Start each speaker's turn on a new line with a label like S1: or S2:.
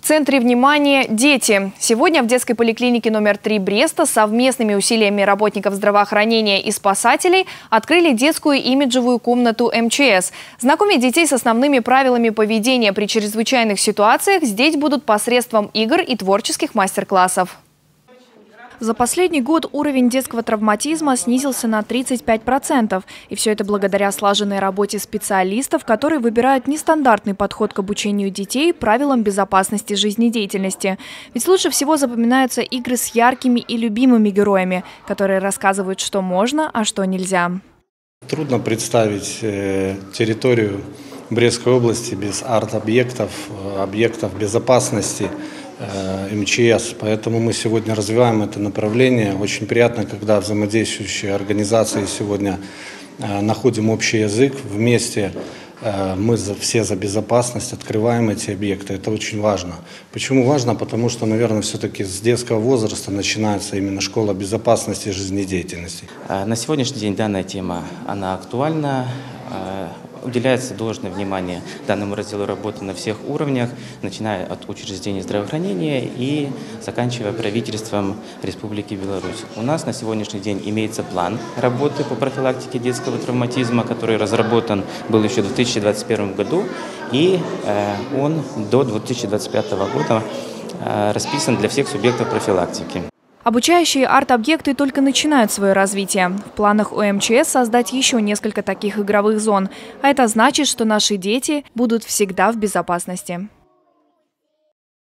S1: центре внимания дети. Сегодня в детской поликлинике номер 3 Бреста совместными усилиями работников здравоохранения и спасателей открыли детскую имиджевую комнату МЧС. Знакомить детей с основными правилами поведения при чрезвычайных ситуациях здесь будут посредством игр и творческих мастер-классов. За последний год уровень детского травматизма снизился на 35%. И все это благодаря слаженной работе специалистов, которые выбирают нестандартный подход к обучению детей правилам безопасности жизнедеятельности. Ведь лучше всего запоминаются игры с яркими и любимыми героями, которые рассказывают, что можно, а что нельзя.
S2: Трудно представить территорию Брестской области без арт-объектов, объектов безопасности МЧС. Поэтому мы сегодня развиваем это направление. Очень приятно, когда взаимодействующие организации сегодня находим общий язык. Вместе мы все за безопасность, открываем эти объекты. Это очень важно. Почему важно? Потому что, наверное, все-таки с детского возраста начинается именно школа безопасности жизнедеятельности.
S3: На сегодняшний день данная тема, она актуальна. Уделяется должное внимание данному разделу работы на всех уровнях, начиная от учреждений здравоохранения и заканчивая правительством Республики Беларусь. У нас на сегодняшний день имеется план работы по профилактике детского травматизма, который разработан был еще в 2021 году, и он до 2025 года расписан для всех субъектов профилактики.
S1: Обучающие арт-объекты только начинают свое развитие. В планах у МЧС создать еще несколько таких игровых зон. А это значит, что наши дети будут всегда в безопасности.